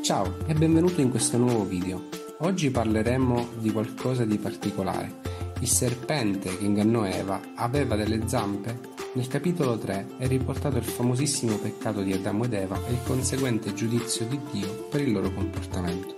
Ciao e benvenuto in questo nuovo video. Oggi parleremo di qualcosa di particolare. Il serpente che ingannò Eva aveva delle zampe? Nel capitolo 3 è riportato il famosissimo peccato di Adamo ed Eva e il conseguente giudizio di Dio per il loro comportamento.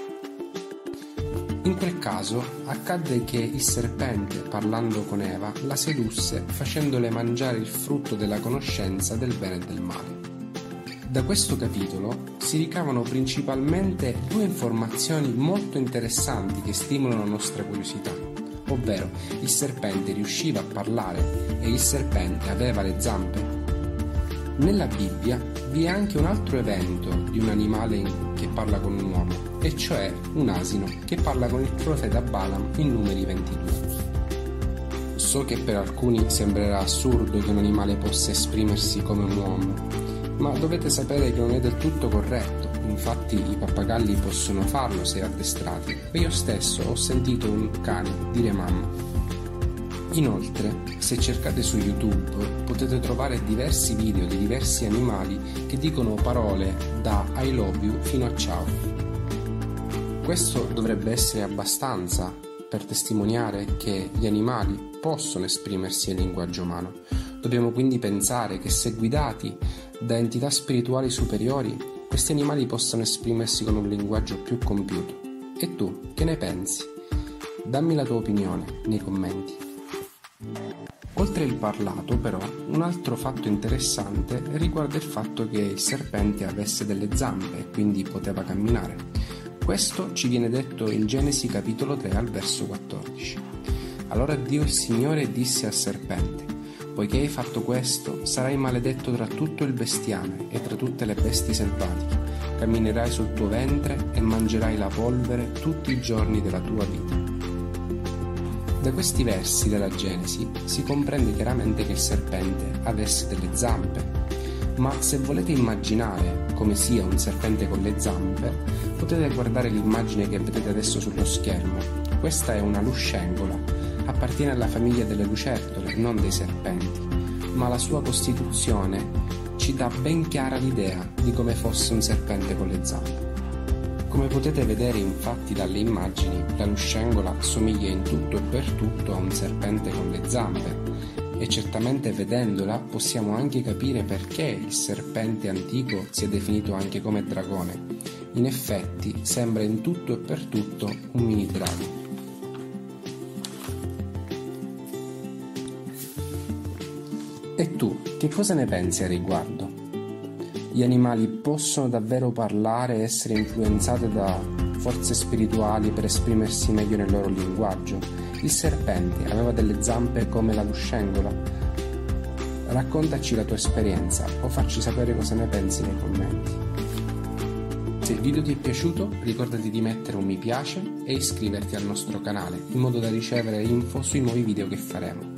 In quel caso accadde che il serpente, parlando con Eva, la sedusse facendole mangiare il frutto della conoscenza del bene e del male. Da questo capitolo si ricavano principalmente due informazioni molto interessanti che stimolano la nostra curiosità, ovvero il serpente riusciva a parlare e il serpente aveva le zampe. Nella Bibbia vi è anche un altro evento di un animale che parla con un uomo, e cioè un asino che parla con il profeta Balaam in Numeri 22. So che per alcuni sembrerà assurdo che un animale possa esprimersi come un uomo, ma dovete sapere che non è del tutto corretto. Infatti i pappagalli possono farlo se addestrati e io stesso ho sentito un cane dire mamma. Inoltre, se cercate su YouTube potete trovare diversi video di diversi animali che dicono parole da I love you fino a ciao. Questo dovrebbe essere abbastanza per testimoniare che gli animali possono esprimersi in linguaggio umano. Dobbiamo quindi pensare che se guidati da entità spirituali superiori, questi animali possano esprimersi con un linguaggio più compiuto. E tu, che ne pensi? Dammi la tua opinione nei commenti. Oltre il parlato, però, un altro fatto interessante riguarda il fatto che il serpente avesse delle zampe e quindi poteva camminare. Questo ci viene detto in Genesi capitolo 3 al verso 14. Allora Dio il Signore disse al serpente: poiché hai fatto questo, sarai maledetto tra tutto il bestiame e tra tutte le bestie selvatiche. Camminerai sul tuo ventre e mangerai la polvere tutti i giorni della tua vita. Da questi versi della Genesi si comprende chiaramente che il serpente avesse delle zampe. Ma se volete immaginare come sia un serpente con le zampe, potete guardare l'immagine che vedete adesso sullo schermo. Questa è una luscengola. Appartiene alla famiglia delle lucertole, non dei serpenti, ma la sua costituzione ci dà ben chiara l'idea di come fosse un serpente con le zampe. Come potete vedere infatti dalle immagini, la luscengola somiglia in tutto e per tutto a un serpente con le zampe, e certamente vedendola possiamo anche capire perché il serpente antico si è definito anche come dragone. In effetti sembra in tutto e per tutto un mini drago. E tu, che cosa ne pensi a riguardo? Gli animali possono davvero parlare e essere influenzati da forze spirituali per esprimersi meglio nel loro linguaggio? Il serpente aveva delle zampe come la luscengola? Raccontaci la tua esperienza o facci sapere cosa ne pensi nei commenti. Se il video ti è piaciuto, ricordati di mettere un mi piace e iscriverti al nostro canale in modo da ricevere info sui nuovi video che faremo.